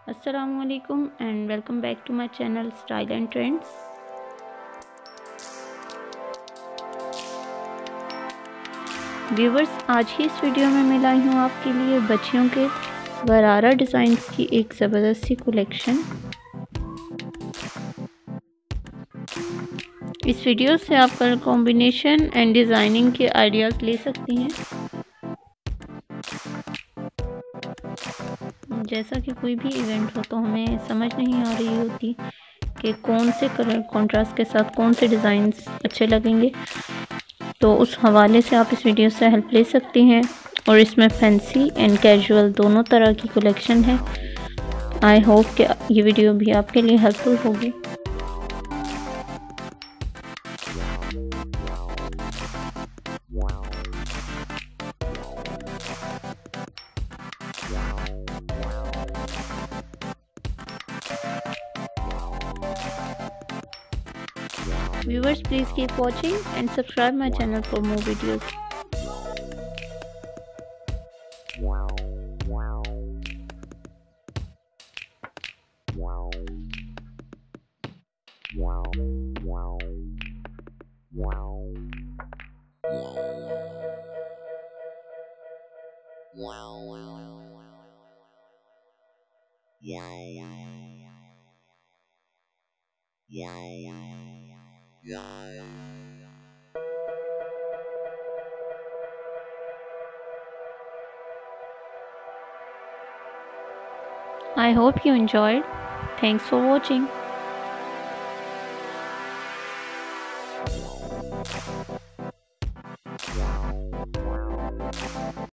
Assalamualaikum and welcome back to my channel Style and Trends। Viewers, आज ही इस video में मैं लाई हूँ आपके लिए बच्चियों के गरारा डिज़ाइंस की एक ज़बरदस्त सी कलेक्शन। इस वीडियो से आप कलर कॉम्बिनेशन एंड डिज़ाइनिंग के आइडियाज़ ले सकती हैं। जैसा कि कोई भी इवेंट हो तो हमें समझ नहीं आ रही होती कि कौन से कलर कॉन्ट्रास्ट के साथ कौन से डिज़ाइंस अच्छे लगेंगे, तो उस हवाले से आप इस वीडियो से हेल्प ले सकती हैं। और इसमें फैंसी एंड कैजुअल दोनों तरह की कलेक्शन है। आई होप कि ये वीडियो भी आपके लिए हेल्पफुल होगी। Viewers, please keep watching and subscribe my channel for more videos. I hope you enjoyed. Thanks for watching.